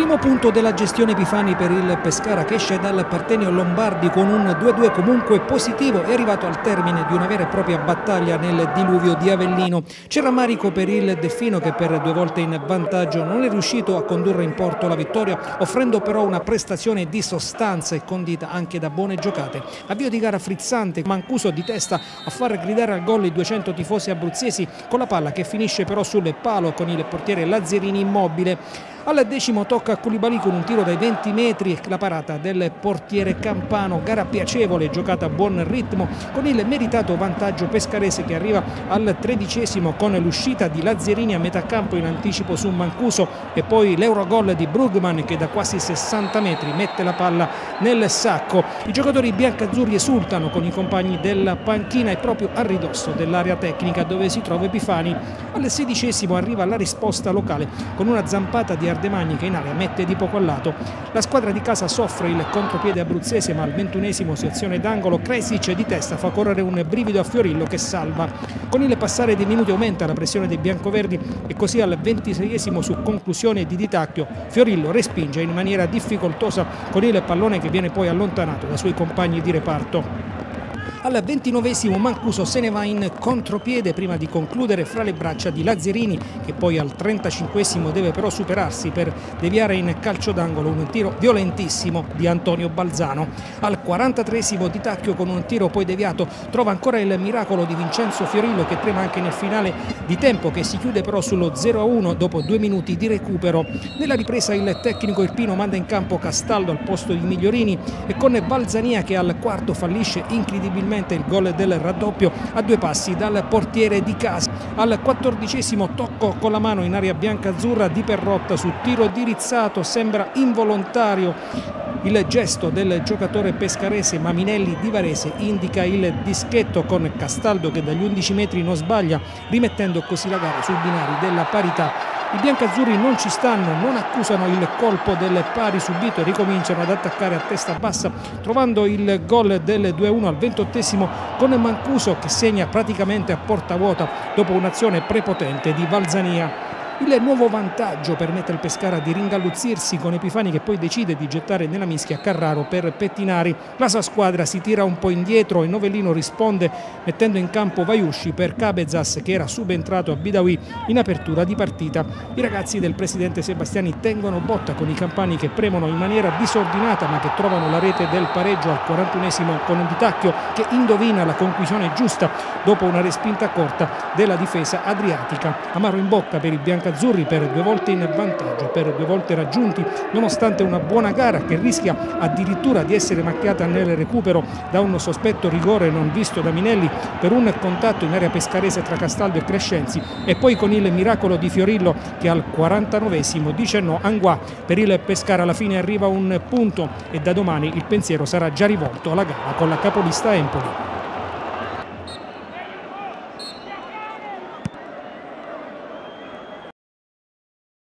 Primo punto della gestione Epifani per il Pescara, che esce dal Partenio Lombardi con un 2-2 comunque positivo. È arrivato al termine di una vera e propria battaglia nel diluvio di Avellino. C'è rammarico per il Delfino, che per 2 volte in vantaggio non è riuscito a condurre in porto la vittoria, offrendo però una prestazione di sostanza e condita anche da buone giocate. Avvio di gara frizzante, Mancuso di testa a far gridare al gol i 200 tifosi abruzzesi, con la palla che finisce però sul palo con il portiere Lazzerini immobile. Al 10° tocca a Koulibaly con un tiro dai 20 metri e la parata del portiere campano. Gara piacevole, giocata a buon ritmo, con il meritato vantaggio pescarese, che arriva al 13° con l'uscita di Lazzerini a metà campo in anticipo su Mancuso e poi l'eurogol di Brugman, che da quasi 60 metri mette la palla nel sacco. I giocatori biancazzurri esultano con i compagni della panchina e proprio a ridosso dell'area tecnica dove si trova Epifani. Al 16° arriva la risposta locale con una zampata di Ardemagni che in area mette di poco a lato. La squadra di casa soffre il contropiede abruzzese, ma al 21° su azione d'angolo Kresic di testa fa correre un brivido a Fiorillo, che salva. Con il passare dei minuti aumenta la pressione dei biancoverdi e così al 26° su conclusione di Di Tacchio Fiorillo respinge in maniera difficoltosa con il pallone, che viene poi allontanato dai suoi compagni di reparto. Al 29° Mancuso se ne va in contropiede prima di concludere fra le braccia di Lazzerini, che poi al 35° deve però superarsi per deviare in calcio d'angolo un tiro violentissimo di Antonio Balzano. Al 43° Di Tacchio, con un tiro poi deviato, trova ancora il miracolo di Vincenzo Fiorillo, che trema anche nel finale di tempo, che si chiude però sullo 0-1 dopo 2 minuti di recupero. Nella ripresa il tecnico irpino manda in campo Castaldo al posto di Migliorini e con Balzania, che al 4° fallisce incredibilmente il gol del raddoppio a 2 passi dal portiere di casa. Al 14° tocco con la mano in area bianca-azzurra di Perrotta su tiro dirizzato, sembra involontario il gesto del giocatore pescarese, ma Minelli di Varese indica il dischetto con Castaldo, che dagli 11 metri non sbaglia, rimettendo così la gara sui binari della parità. I biancazzurri non ci stanno, non accusano il colpo del pari subito e ricominciano ad attaccare a testa bassa, trovando il gol del 2-1 al 28° con Mancuso, che segna praticamente a porta vuota dopo un'azione prepotente di Balzania. Il nuovo vantaggio permette al Pescara di ringalluzzirsi, con Epifani che poi decide di gettare nella mischia Carraro per Pettinari. La sua squadra si tira un po' indietro e Novellino risponde mettendo in campo Vaiusci per Cabezas, che era subentrato a Bidawi in apertura di partita. I ragazzi del presidente Sebastiani tengono botta con i campani, che premono in maniera disordinata ma che trovano la rete del pareggio al 41° con Di Tacchio, che indovina la conclusione giusta dopo una respinta corta della difesa adriatica. Amaro in bocca per i biancazzurri per 2 volte in vantaggio, per 2 volte raggiunti, nonostante una buona gara che rischia addirittura di essere macchiata nel recupero da un sospetto rigore non visto da Minelli per un contatto in area pescarese tra Castaldo e Crescenzi, e poi con il miracolo di Fiorillo, che al 49° dice no. Anguà per il Pescara. Alla fine arriva un punto e da domani il pensiero sarà già rivolto alla gara con la capolista Empoli.